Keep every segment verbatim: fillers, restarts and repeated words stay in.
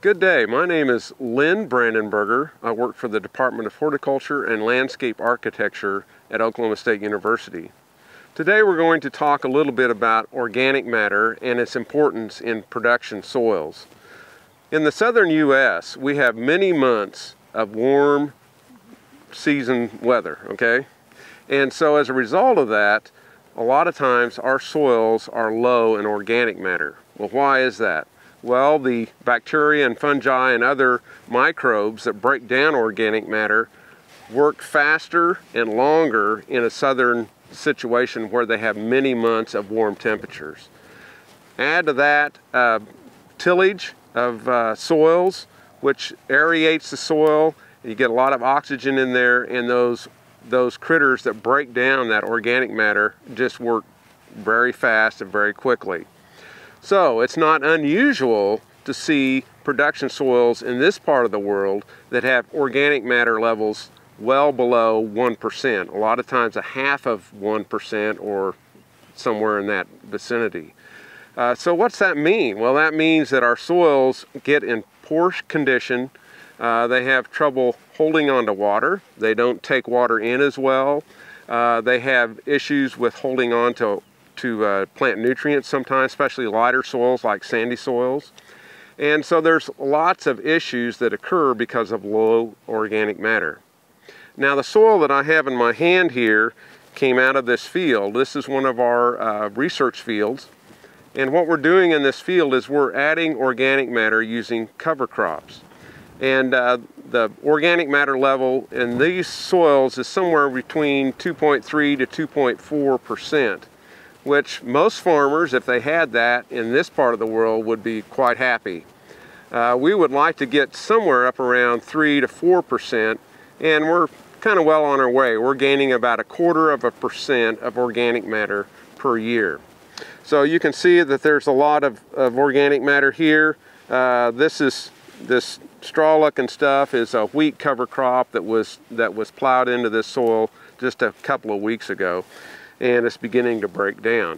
Good day, my name is Lynn Brandenberger. I work for the Department of Horticulture and Landscape Architecture at Oklahoma State University. Today we're going to talk a little bit about organic matter and its importance in production soils. In the southern U S we have many months of warm season weather, okay? And so as a result of that, a lot of times our soils are low in organic matter. Well, why is that? Well, the bacteria and fungi and other microbes that break down organic matter work faster and longer in a southern situation where they have many months of warm temperatures. Add to that uh, tillage of uh, soils, which aerates the soil. You get a lot of oxygen in there, and those, those critters that break down that organic matter just work very fast and very quickly. So it's not unusual to see production soils in this part of the world that have organic matter levels well below one percent. A lot of times a half of one percent or somewhere in that vicinity. Uh, so what's that mean? Well, that means that our soils get in poor condition. Uh, they have trouble holding on to water. They don't take water in as well. Uh, they have issues with holding on to to uh, plant nutrients sometimes, especially lighter soils like sandy soils. And so there's lots of issues that occur because of low organic matter. Now the soil that I have in my hand here came out of this field. This is one of our uh, research fields. And what we're doing in this field is we're adding organic matter using cover crops. And uh, the organic matter level in these soils is somewhere between two point three to two point four percent. Which most farmers, if they had that in this part of the world, would be quite happy. Uh, we would like to get somewhere up around three to four percent, and we're kind of well on our way. We're gaining about a quarter of a percent of organic matter per year. So you can see that there's a lot of, of organic matter here. Uh, this is this straw-looking stuff is a wheat cover crop that was that was plowed into this soil just a couple of weeks ago. And it's beginning to break down.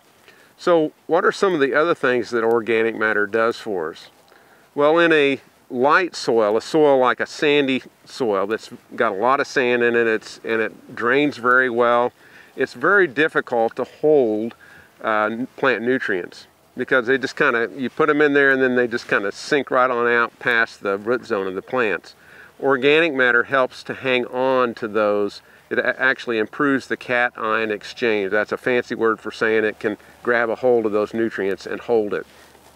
So what are some of the other things that organic matter does for us? Well, in a light soil, a soil like a sandy soil that's got a lot of sand in it, it's, and it drains very well, it's very difficult to hold uh, plant nutrients because they just kind of, you put them in there and then they just kind of sink right on out past the root zone of the plants. Organic matter helps to hang on to those. It actually improves the cation exchange. That's a fancy word for saying it can grab a hold of those nutrients and hold it.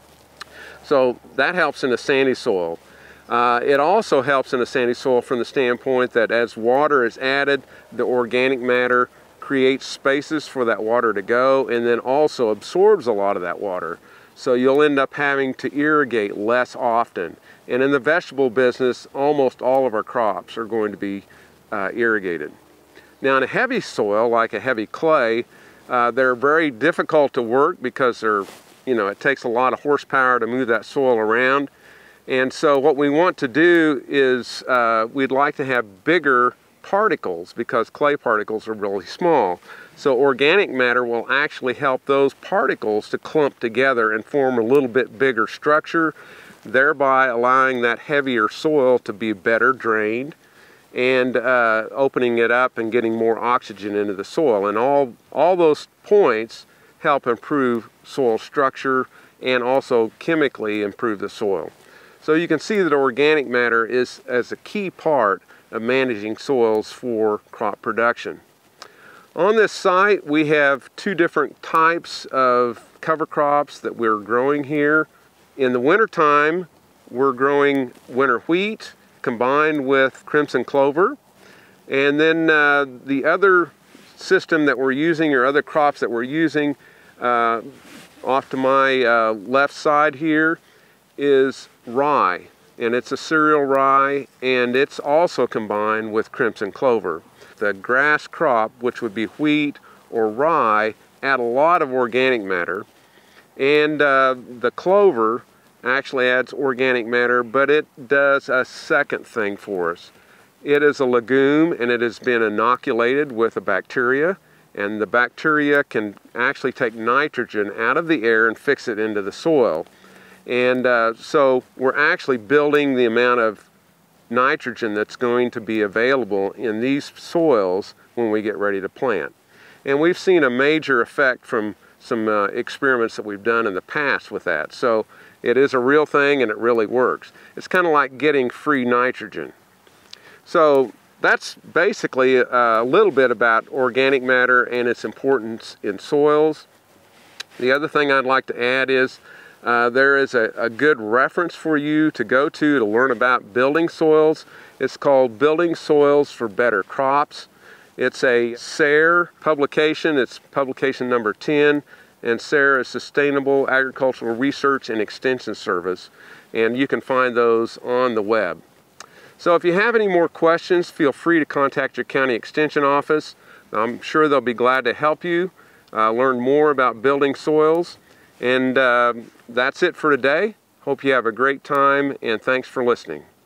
So that helps in a sandy soil. Uh, it also helps in a sandy soil from the standpoint that as water is added, the organic matter creates spaces for that water to go and then also absorbs a lot of that water. So you'll end up having to irrigate less often. And in the vegetable business, almost all of our crops are going to be uh, irrigated. Now in a heavy soil, like a heavy clay, uh, they're very difficult to work because they're, you know, it takes a lot of horsepower to move that soil around. And so what we want to do is uh, we'd like to have bigger particles because clay particles are really small. So organic matter will actually help those particles to clump together and form a little bit bigger structure, thereby allowing that heavier soil to be better drained and uh, opening it up and getting more oxygen into the soil. And all, all those points help improve soil structure and also chemically improve the soil. So you can see that organic matter is as a key part of managing soils for crop production. On this site we have two different types of cover crops that we're growing here. In the wintertime we're growing winter wheat combined with crimson clover, and then uh, the other system that we're using or other crops that we're using uh, off to my uh, left side here is rye, and it's a cereal rye, and it's also combined with crimson clover. The grass crop, which would be wheat or rye, add a lot of organic matter, and uh, the clover actually adds organic matter, but it does a second thing for us. It is a legume and it has been inoculated with a bacteria, and the bacteria can actually take nitrogen out of the air and fix it into the soil. And uh, so we're actually building the amount of nitrogen that's going to be available in these soils when we get ready to plant. And we've seen a major effect from some uh, experiments that we've done in the past with that. So it is a real thing and it really works. It's kind of like getting free nitrogen. So that's basically a little bit about organic matter and its importance in soils. The other thing I'd like to add is uh, there is a, a good reference for you to go to to learn about building soils. It's called Building Soils for Better Crops. It's a S A R E publication. It's publication number ten, and S A R E is Sustainable Agricultural Research and Extension Service, and you can find those on the web. So if you have any more questions, feel free to contact your county extension office. I'm sure they'll be glad to help you uh, learn more about building soils. And uh, that's it for today. Hope you have a great time, and thanks for listening.